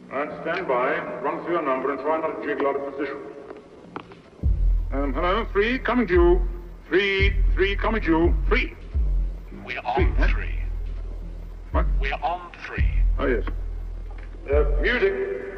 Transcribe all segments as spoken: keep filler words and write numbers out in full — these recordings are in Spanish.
And stand by, run through your number and try not to jiggle out of position. Um, hello, three, coming to you. Three, three, coming to you. Three. We're on Three, three. huh? What? We're on three. Oh, yes. Uh, music.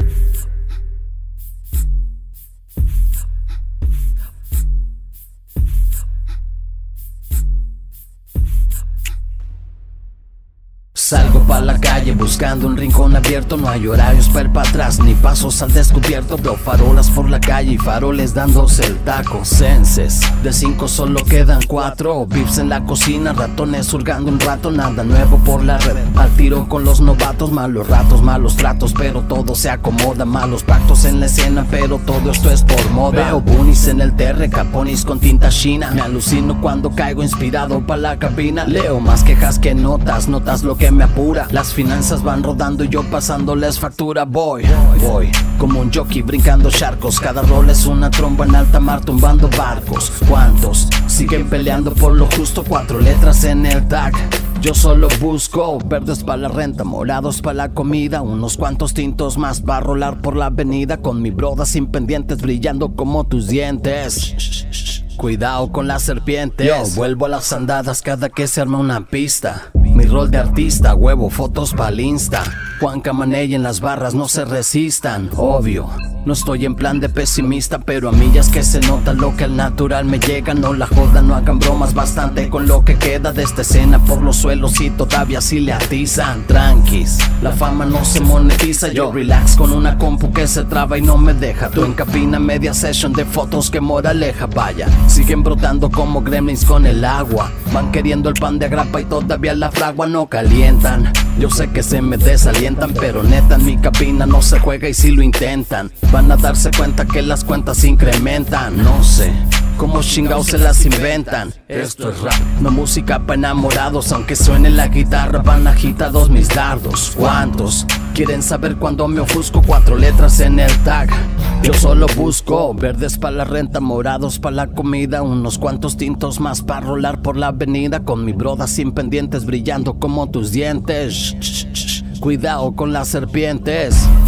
Salgo pa' la calle buscando un rincón abierto. No hay horarios para ir pa' atrás ni pasos al descubierto. Veo farolas por la calle y faroles dándose el taco. Senses, de cinco solo quedan cuatro. Vips en la cocina, ratones hurgando un rato. Nada nuevo por la red, al tiro con los novatos. Malos ratos, malos tratos, pero todo se acomoda. Malos pactos en la escena, pero todo esto es por moda. Veo bunnies en el terre, caponis con tinta china. Me alucino cuando caigo inspirado pa' la cabina. Leo más quejas que notas, notas lo que me apura. Las finanzas van rodando y yo pasándoles factura. Voy, voy, como un jockey brincando charcos. Cada rol es una tromba en alta mar tumbando barcos. ¿Cuántos siguen peleando por lo justo? Cuatro letras en el tag. Yo solo busco verdes para la renta, morados para la comida. Unos cuantos tintos más para rolar por la avenida. Con mi broda sin pendientes brillando como tus dientes. Cuidado con las serpientes. Yo vuelvo a las andadas cada que se arma una pista. Mi rol de artista, huevo, fotos pa'l Insta. Juan Camaney en las barras, no se resistan. Obvio, no estoy en plan de pesimista, pero a millas que se nota lo que al natural me llega. No la jodan, no hagan bromas, bastante con lo que queda de esta escena por los suelos y todavía sí le atizan. Tranquis, la fama no se monetiza. Yo relax con una compu que se traba y no me deja. Tú en cabina, media session de fotos que moraleja. Vaya, siguen brotando como gremlins con el agua. Van queriendo el pan de grapa y todavía la fragua no calientan. Yo sé que se me desalientan, pero neta en mi cabina no se juega y si lo intentan van a darse cuenta que las cuentas incrementan. No sé cómo chingados se las inventan. Esto es rap, no música pa' enamorados. Aunque suene la guitarra van agitados mis dardos. ¿Cuántos quieren saber cuando me ofusco? Cuatro letras en el tag. Yo solo busco verdes pa' la renta, morados pa' la comida. Unos cuantos tintos más pa' rolar por la avenida. Con mi broda sin pendientes brillando como tus dientes. Shh, shh, shh. Cuidado con las serpientes.